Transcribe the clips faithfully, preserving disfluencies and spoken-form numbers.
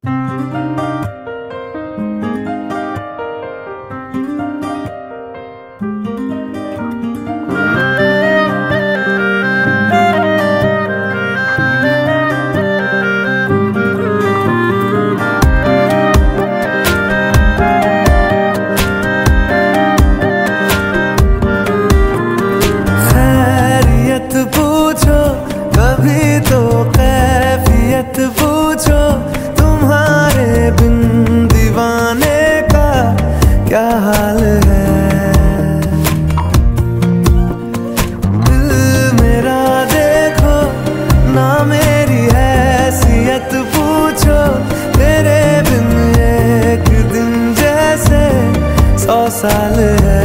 पूछो कभी तो कैफियत पूछो, तुम्हारे बिन दीवाने का क्या हाल है। दिल मेरा देखो ना मेरी हैसियत पूछो, तेरे बिन एक दिन जैसे सौ साल है।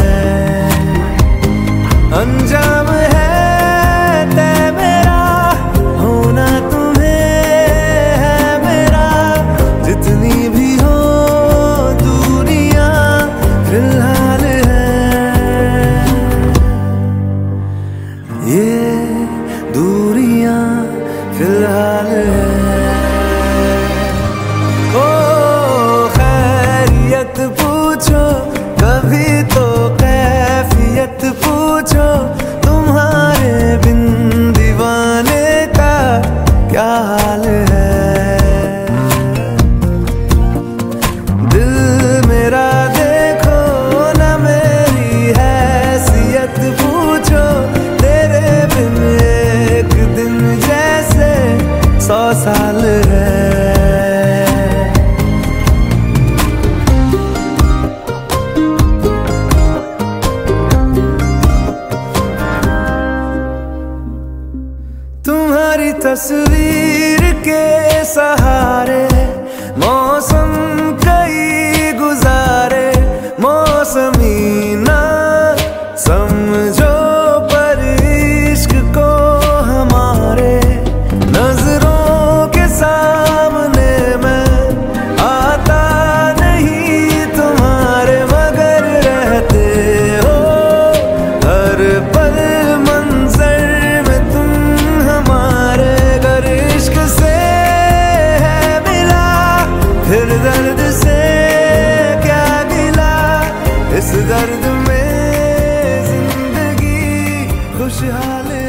अंजाम है तय मेरा, होना तुम्हें है मेरा, जितनी भी हो दूरियां फिलहाल है। ये दूरियां फिलहाल है। ओ खैरियत पूछो कभी तो कैफियत पूछो, तुम्हारे बिन दीवाने का क्या हाल है। दिल मेरा देखो ना मेरी हैसियत पूछो, तेरे बिन एक दिन जैसे सौ साल है। तुम्हारी तस्वीर के सहारे मौसम कई गुजारे, मौसमी ना समझो पर इश्क को हमारे, नजरों के सामने मैं आता नहीं तुम्हारे, मगर रहते हो हर पल मंजर में तुम हमारे। अगर इश्क से है मिला फिर दर्द से क्या गिला, इस दर्द में जिंदगी खुशहाल